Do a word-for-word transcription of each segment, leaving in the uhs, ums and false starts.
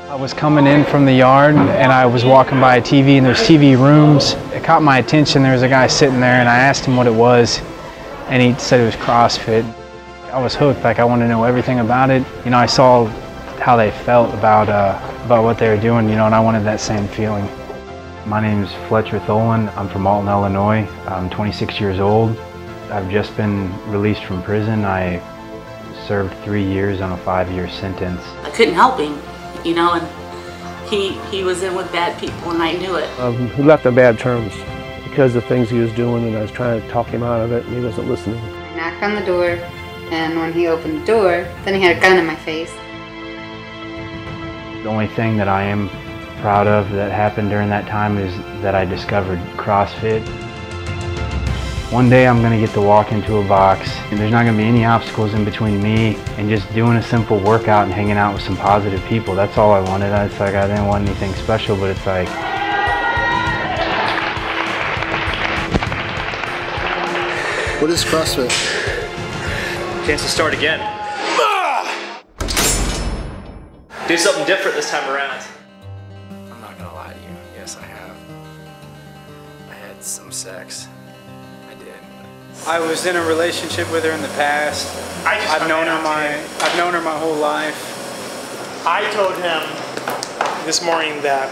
I was coming in from the yard and I was walking by a T V, and there's T V rooms. It caught my attention. There was a guy sitting there and I asked him what it was, and he said it was CrossFit. I was hooked. Like, I wanted to know everything about it. You know, I saw how they felt about, uh, about what they were doing, you know, and I wanted that same feeling. My name is Fletcher Tholin. I'm from Alton, Illinois. I'm twenty-six years old. I've just been released from prison. I served three years on a five-year sentence. I couldn't help him, you know, and he he was in with bad people, and I knew it. Um, he left on bad terms because of things he was doing, and I was trying to talk him out of it, and he wasn't listening. I knocked on the door, and when he opened the door, then he had a gun in my face. The only thing that I am proud of that happened during that time is that I discovered CrossFit. One day I'm going to get to walk into a box, and there's not going to be any obstacles in between me and just doing a simple workout and hanging out with some positive people. That's all I wanted. It's like I didn't want anything special, but it's like... What is CrossFit? Chance to start again. Do something different this time around. I'm not gonna lie to you. Yes, I have. I had some sex. I did. I was in a relationship with her in the past. I just I've known her my today. I've known her my whole life. I told him this morning that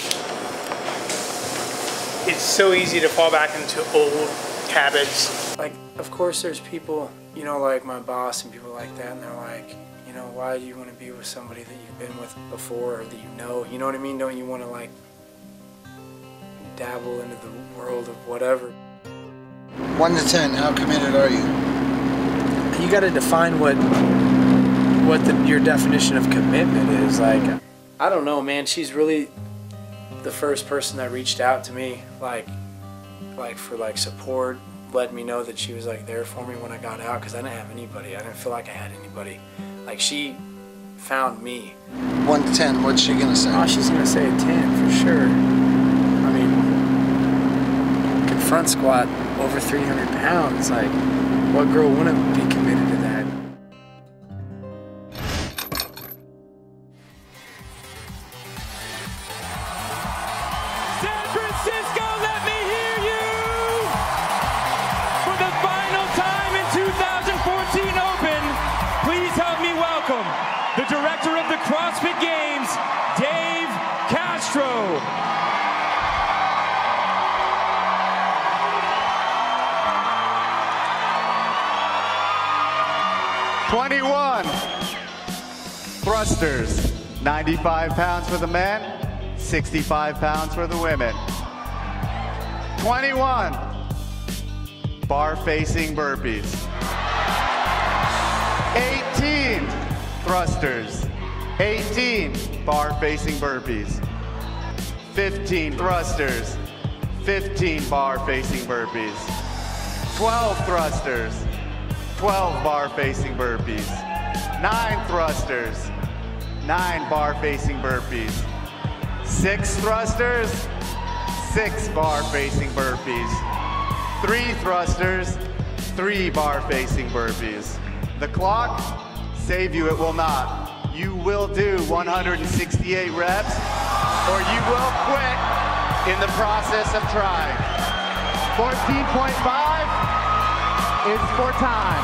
it's so easy to fall back into old habits. Like, of course there's people, you know, like my boss and people like that, and they're like, you know, why do you want to be with somebody that you've been with before or that you know? You know what I mean? Don't you want to, like, dabble into the world of whatever? One to ten, how committed are you? You got to define what what the, your definition of commitment is. Like, I don't know, man. She's really the first person that reached out to me, like, like for like support, let me know that she was like there for me when I got out, because I didn't have anybody. I didn't feel like I had anybody. Like, she found me. One to ten, what's she gonna say? Oh, she's gonna say a ten for sure. I mean, can front squat over three hundred pounds. Like, what girl wouldn't be committed to that? San Francisco, let me hear you! For the final time in two thousand fourteen Open, please help me welcome the director of the CrossFit Games, Dave Castro. twenty-one thrusters, ninety-five pounds for the men, sixty-five pounds for the women. twenty-one bar-facing burpees. eighteen thrusters, eighteen bar-facing burpees. fifteen thrusters, fifteen bar-facing burpees. twelve thrusters, twelve bar-facing burpees. nine thrusters, nine bar-facing burpees. six thrusters, six bar-facing burpees. three thrusters, three bar-facing burpees. The clock, save you it will not. You will do one hundred sixty-eight reps, or you will quit in the process of trying. fourteen point five is for time.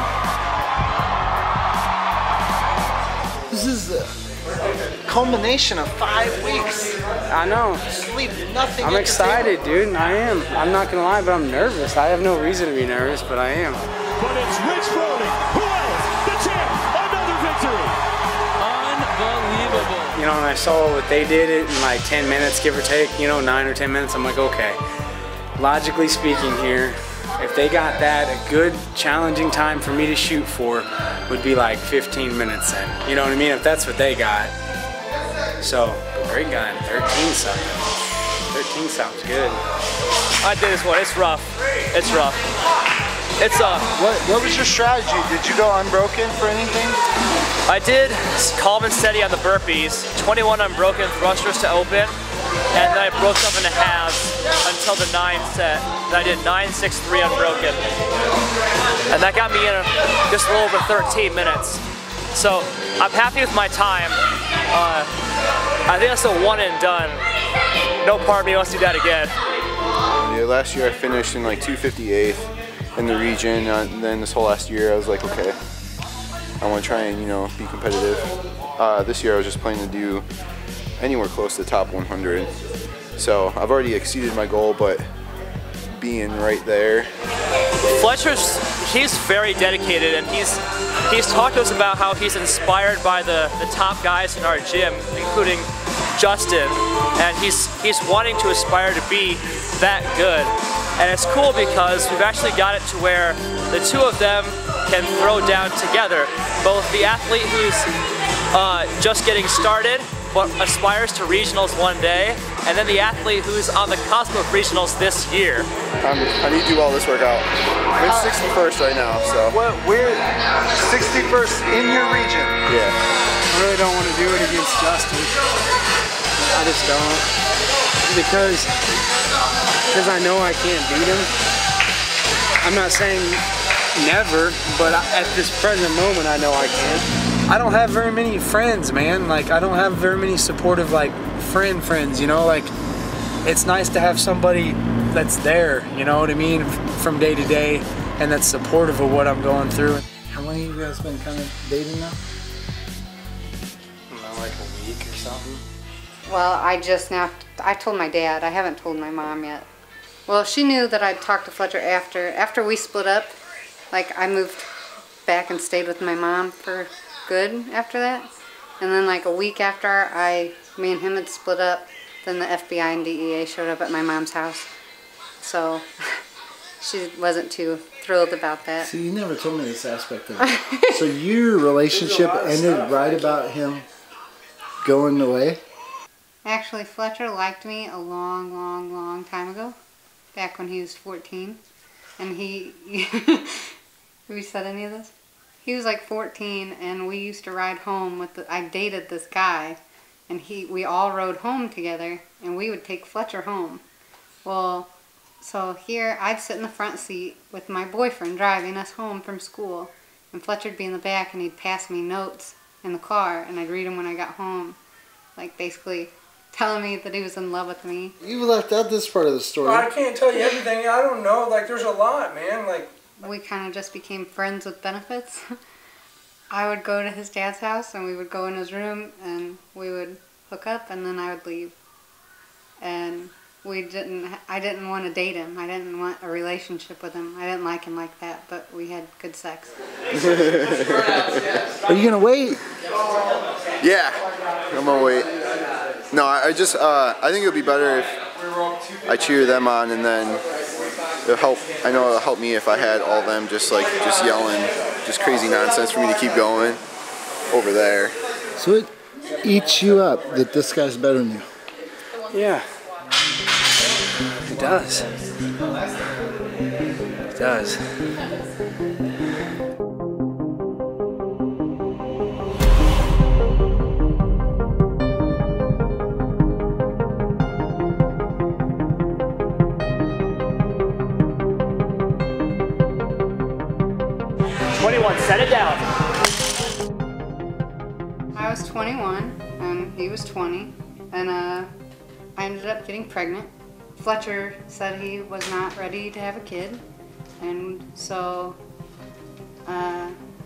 This is the culmination of five weeks. I know. Sleep, nothing. I'm excited, dude. I am. I'm not gonna lie, but I'm nervous. I have no reason to be nervous, but I am. But it's Rich Froning. Who else? The champ. Another victory. Unbelievable. You know, and I saw what they did it in like ten minutes, give or take, you know, nine or ten minutes. I'm like, okay. Logically speaking here, if they got that, a good challenging time for me to shoot for would be like fifteen minutes then. You know what I mean? If that's what they got. So, great guy, thirteen something. thirteen sounds good. I did this one. It's rough. It's rough. It's uh. What What was your strategy? Did you go unbroken for anything? I did calm and steady on the burpees. twenty-one unbroken thrusters to open, and then I broke them into halves until the nine set. And I did nine, six, three unbroken, and that got me in a, just a little over thirteen minutes. So I'm happy with my time. Uh, I think that's a one and done. No part of me wants to do that again. Yeah, last year I finished in like two fifty-eighth in the region, and then this whole last year I was like, okay, I want to try and, you know, be competitive. Uh, this year I was just planning to do anywhere close to the top one hundred. So I've already exceeded my goal, but being right there. Fletcher's, he's very dedicated, and he's he's talked to us about how he's inspired by the, the top guys in our gym, including Justin, and he's he's wanting to aspire to be that good. And it's cool because we've actually got it to where the two of them can throw down together. Both the athlete who's uh, just getting started but aspires to regionals one day, and then the athlete who's on the cusp of regionals this year. I'm, I need to do all this workout. I'm in sixty-first right now, so. What, we're sixty-first in your region? Yeah. I really don't want to do it against Justin. I just don't. Because, because I know I can't beat him. I'm not saying never, but at this present moment I know I can. I don't have very many friends, man. Like, I don't have very many supportive, like, friend friends, you know? Like, it's nice to have somebody that's there, you know what I mean, from day to day, and that's supportive of what I'm going through. How long have you guys been kind of dating now? Not like a week or something. Well, I just now, I told my dad. I haven't told my mom yet. Well, she knew that I'd talked to Fletcher after, after we split up. Like, I moved back and stayed with my mom for good after that. And then like a week after I, me and him had split up, then the F B I and D E A showed up at my mom's house. So she wasn't too thrilled about that. See, you never told me this aspect of it. So your relationship ended right about him going away? Actually, Fletcher liked me a long, long, long time ago, back when he was fourteen. And he, have you said any of this? He was like fourteen, and we used to ride home with the, I dated this guy, and he, we all rode home together, and we would take Fletcher home. Well, so here, I'd sit in the front seat with my boyfriend driving us home from school, and Fletcher'd be in the back, and he'd pass me notes in the car, and I'd read them when I got home, like basically telling me that he was in love with me. You left out this part of the story. Well, I can't tell you everything. I don't know. Like, there's a lot, man. Like, we kind of just became friends with benefits. I would go to his dad's house, and we would go in his room, and we would hook up, and then I would leave. And we didn't, I didn't want to date him. I didn't want a relationship with him. I didn't like him like that, but we had good sex. Are you going to wait? Yeah, I'm going to wait. No, I just, uh, I think it would be better if I cheer them on, and then it'll help, I know it'll help me if I had all them just like, just yelling, just crazy nonsense for me to keep going over there. So it eats you up that this guy's better than you? yeah. It does. It does. twenty-one, set it down. I was twenty-one, and he was twenty, and uh, I ended up getting pregnant. Fletcher said he was not ready to have a kid, and so uh,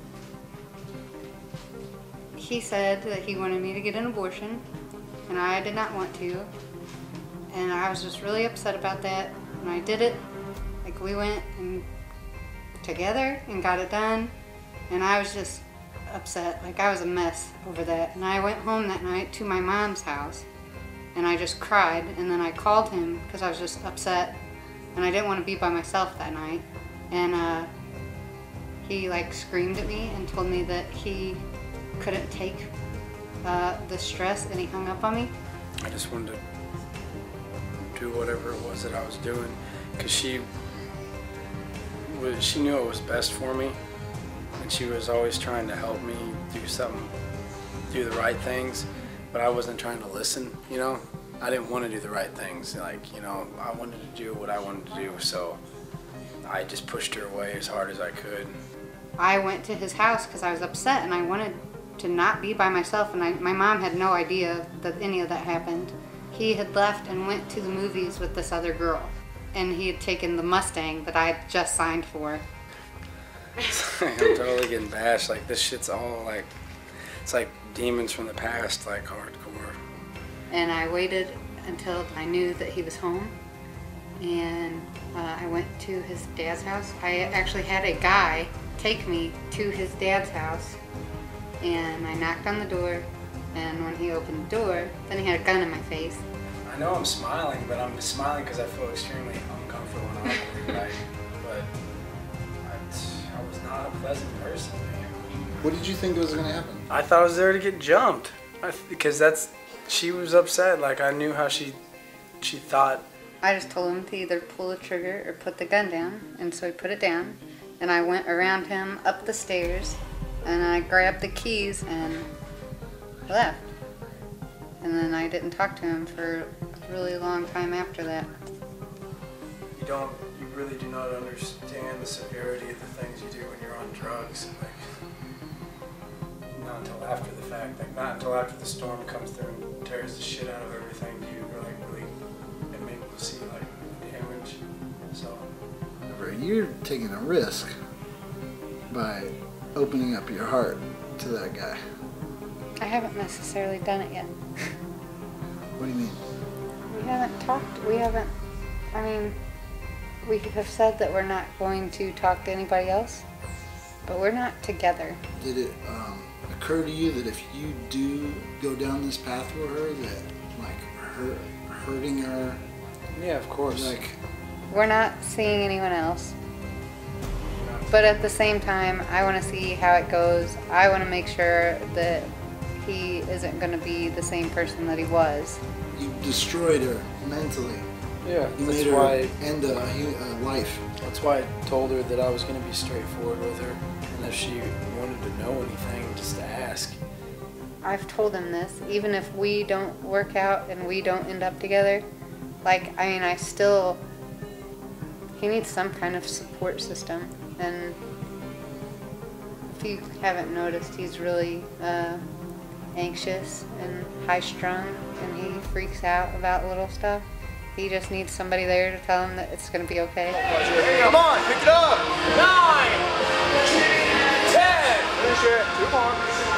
he said that he wanted me to get an abortion, and I did not want to, and I was just really upset about that, and I did it. Like, we went and together and got it done, and I was just upset. Like, I was a mess over that, and I went home that night to my mom's house, and I just cried, and then I called him because I was just upset, and I didn't want to be by myself that night, and uh, he like screamed at me and told me that he couldn't take uh, the stress, and he hung up on me. I just wanted to do whatever it was that I was doing, because she was, she knew it was best for me, and she was always trying to help me do something, do the right things, but I wasn't trying to listen, you know? I didn't want to do the right things, like, you know, I wanted to do what I wanted to do, so I just pushed her away as hard as I could. I went to his house because I was upset, and I wanted to not be by myself, and I, my mom had no idea that any of that happened. He had left and went to the movies with this other girl, and he had taken the Mustang that I had just signed for. I'm totally getting bashed. Like, this shit's all like, it's like demons from the past, like hardcore. And I waited until I knew that he was home, and uh, I went to his dad's house. I actually had a guy take me to his dad's house, and I knocked on the door, and when he opened the door, then he had a gun in my face. I know I'm smiling, but I'm smiling because I feel extremely uncomfortable and awkward, right? But I, I was not a pleasant person, man. What did you think was going to happen? I thought I was there to get jumped, I, because that's, she was upset. Like, I knew how she, she thought. I just told him to either pull the trigger or put the gun down, and so he put it down, and I went around him up the stairs, and I grabbed the keys and left. And then I didn't talk to him for a really long time after that. You don't, you really do not understand the severity of the things you do when you're on drugs. Like, not until after the fact, like not until after the storm comes through and tears the shit out of everything do you really, really, and able to see like the damage. So. You're taking a risk by opening up your heart to that guy. I haven't necessarily done it yet. What do you mean? We haven't talked, we haven't, I mean, we have said that we're not going to talk to anybody else, but we're not together. Did it um, occur to you that if you do go down this path with her, that like her, hurting her? Yeah, of course. Like, we're not seeing anyone else. But at the same time, I want to see how it goes. I want to make sure that he isn't going to be the same person that he was. You destroyed her mentally. Yeah, you that's made her why end a, a life. That's why I told her that I was going to be straightforward with her, and if she wanted to know anything, just to ask. I've told him this, even if we don't work out and we don't end up together, like, I mean, I still, he needs some kind of support system. And if you haven't noticed, he's really uh, anxious and high-strung, and he freaks out about little stuff. He just needs somebody there to tell him that it's going to be okay. Come on, pick it up! Nine, ten, Finish it. Two more.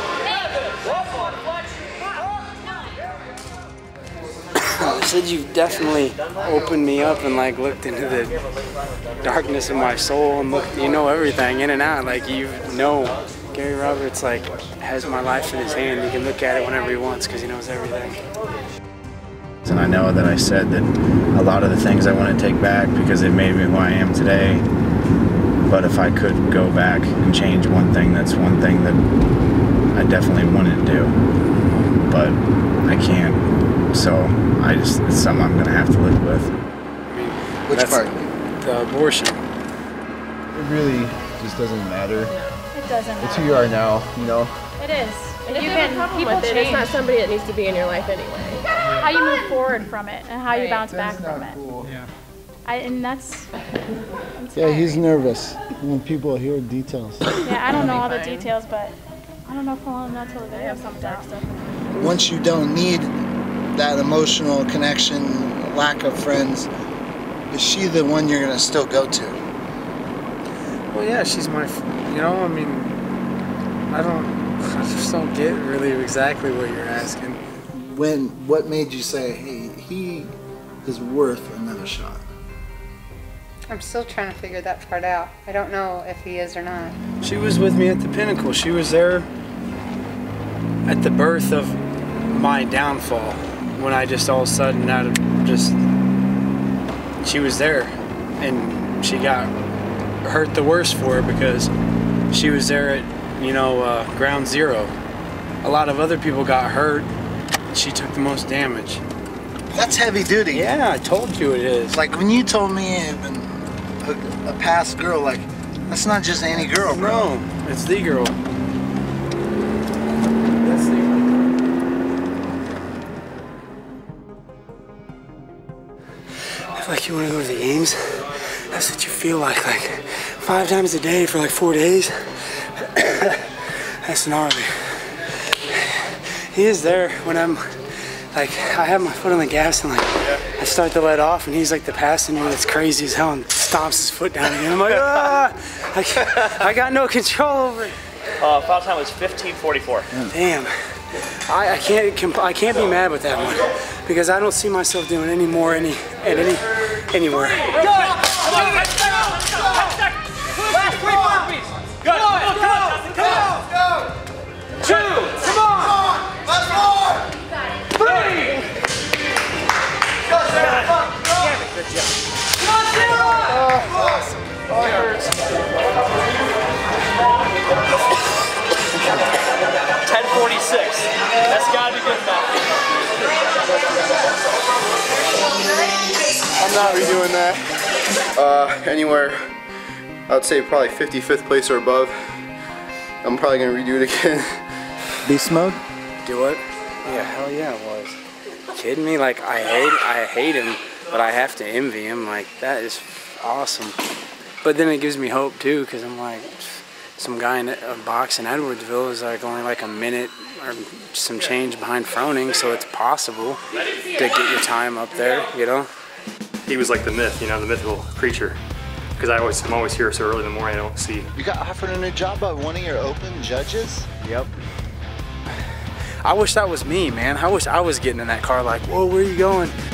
I said you've definitely opened me up and like looked into the darkness of my soul and looked, you know, everything in and out. Like, you know, Gary Roberts like has my life in his hand. He can look at it whenever he wants because he knows everything. And I know that I said that a lot of the things I want to take back because it made me who I am today. But if I could go back and change one thing, that's one thing that I definitely wouldn't do. But I can't. So I just, it's something I'm going to have to live with. I mean, which part? The abortion. It really just doesn't matter. It doesn't matter. It's who you are now, you know? It is. And if you you have can, a problem people with it, change. it's not somebody that needs to be in your life anyway. How you move forward from it and how you Right. bounce That's back from not it. cool. Yeah. I, and that's, that's Yeah, he's nervous when people hear details. Yeah, I don't know all the details, but I don't know if I'll know until the video comes out. Once you don't need that emotional connection, lack of friends, is she the one you're gonna still go to? Well, yeah, she's my, you know, I mean, I don't, I just don't get really exactly what you're asking. When, what made you say, hey, he is worth another shot? I'm still trying to figure that part out. I don't know if he is or not. She was with me at the pinnacle. She was there at the birth of my downfall. When I just all of a sudden, out of just, she was there, and she got hurt the worst for it because she was there at, you know, uh, ground zero. A lot of other people got hurt. She took the most damage. That's heavy duty. Yeah, I told you it is. Like when you told me even a, a past girl, like that's not just any girl, bro. No, it's the girl. That's the girl. Like you want to go to the games? That's what you feel like, like five times a day for like four days. That's gnarly. he is there when I'm like, I have my foot on the gas and like, yeah. I start to let off and he's like the passenger that's crazy as hell and stomps his foot down again. I'm like, ah, I, I got no control over it. Uh, foul time was fifteen forty-four. Damn, I, I can't I can't be mad with that one because I don't see myself doing any more any at any anywhere. Go! Come on, ten seconds! Last three burpees! Go! Go! Go! Go! Two! Come on! Let's go! Three! Go, Sarah! Go! Good job. Come on, Sarah! Awesome. Oh, it hurts. ten forty-six. That's gotta be good enough. I'm not redoing that. Uh, anywhere, I would say probably fifty-fifth place or above. I'm probably gonna redo it again. Beast mode? Do it? Yeah, hell yeah, it was. Kidding me? Like I hate, I hate him, but I have to envy him. Like that is awesome. But then it gives me hope too, because I'm like, some guy in a box in Edwardsville is like only like a minute or some change behind Froning, so it's possible to get your time up there, you know? He was like the myth, you know, the mythical creature. Because I always, I'm always here so early in the morning, I don't see. You got offered a new job by one of your open judges? Yep. I wish that was me, man. I wish I was getting in that car like, whoa, where are you going?